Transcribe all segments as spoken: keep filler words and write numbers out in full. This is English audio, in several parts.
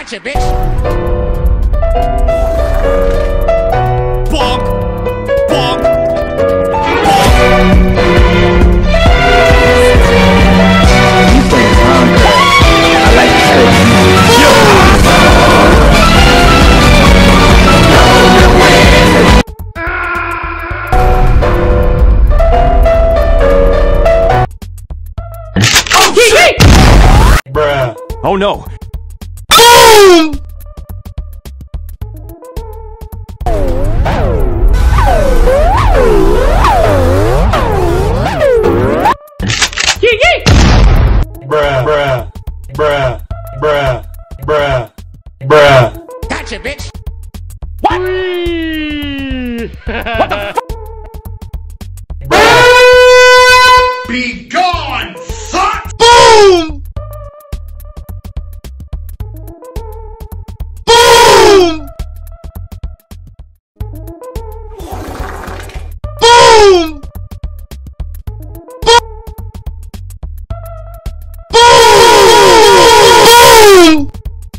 Gotcha, bitch! Bonk! Bonk! You play wrong, girl. I like to cook. Oh, shit! Bruh. Oh no! Boom! Bruh, bruh, bruh, bruh, bruh, bruh. Gotcha, bitch! What? What the f- Be gone, fuck! Boom! Boom! Boom! Boom!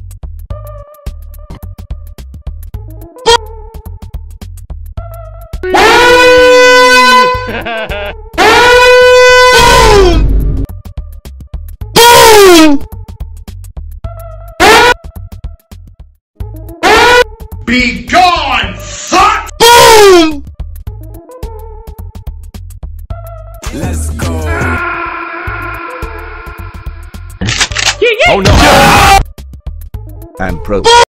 Be gone, fuck! Boom! Let's go. Oh no! I'm pro.